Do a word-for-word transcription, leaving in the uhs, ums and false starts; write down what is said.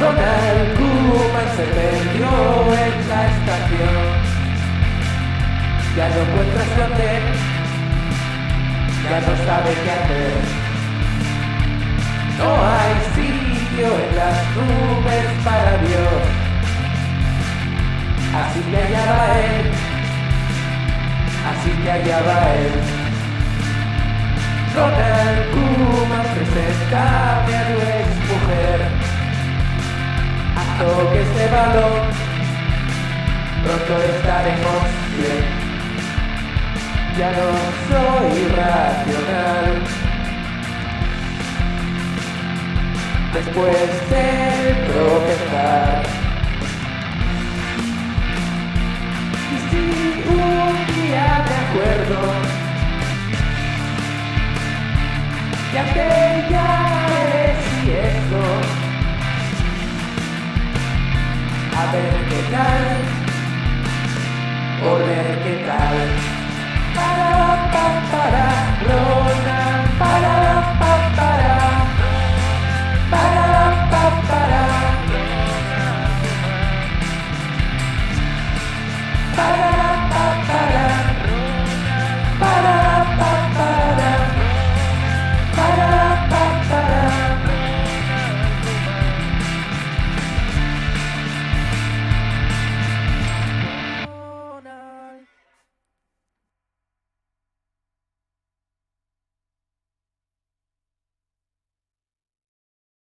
Ronald Koeman se perdió en la estación. Ya no encuentra su hotel, ya no sabe qué hacer. No hay sitio en las nubes para Dios. Así que allá va él, así que allá va él. Ronald Koeman, preséntame a tu ex mujer. Toque este balón, pronto estaremos bien. Ya no soy racional. Después de tropezar, y si un día me acuerdo de aquella vez y esto, a ver qué tal, o ver qué tal. Para